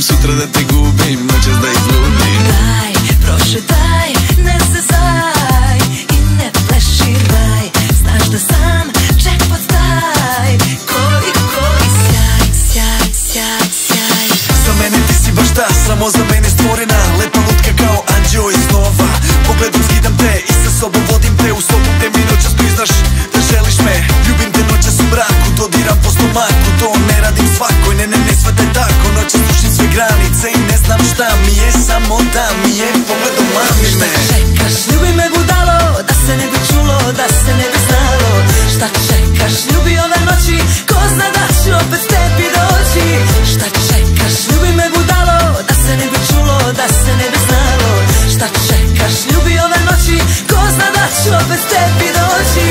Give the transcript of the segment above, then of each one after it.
sutra da te gubim, noćas da izludim. Daj, prošetaj, ne zezaj i ne pleširaj. Znaš da sam jackpot taj, koji sjaj, sjaj, sjaj, sjaj. Za mene ti si baš ta, samo za mene stvorena. Lepa lutka kao anđeo iz snova. Pogledom skidam te i sa sobom vodim te u sobu gde mi noćas priznaš da želiš me. Ljubim te noćas u mraku, dodiram po stomaku. To ne radim svakoj, ne shvataj tako. Noćas dušim sve granice i ne znam šta mi je, samo da mi je pogledom mami me. Šta čekaš, ljubi me budalo, da se ne bi čulo, da se ne bi znalo. Šta čekaš, ljubi ove noći, ko zna da ću opet tebi doći. Šta čekaš, ljubi me budalo, da se ne bi čulo, da se ne bi znalo. Šta čekaš, ljubi ove noći, ko zna da ću opet tebi doći.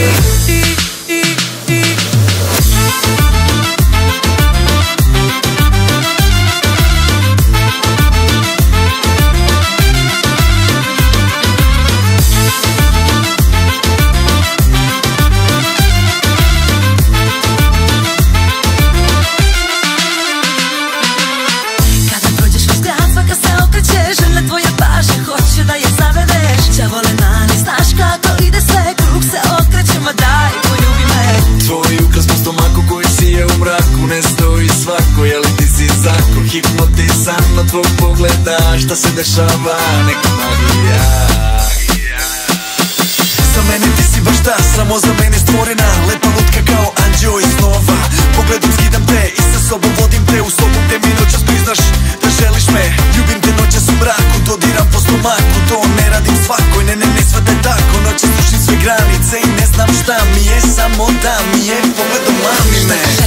Hipnotizam od tvog pogleda, šta se dešava, neka magija. Za mene ti si baš ta, samo za mene stvorena. Lepa lutka kao anđeo iz snova. Pogledom skidam te i sa sobom vodim te u sobu gde mi noćas priznaš da želiš me. Ljubim te noćas u mraku, dodiram po stomaku. To ne radim svakoj, ne shvataj tako. Noćas dušim sve granice i ne znam šta mi je, samo da mi je pogledom mami me.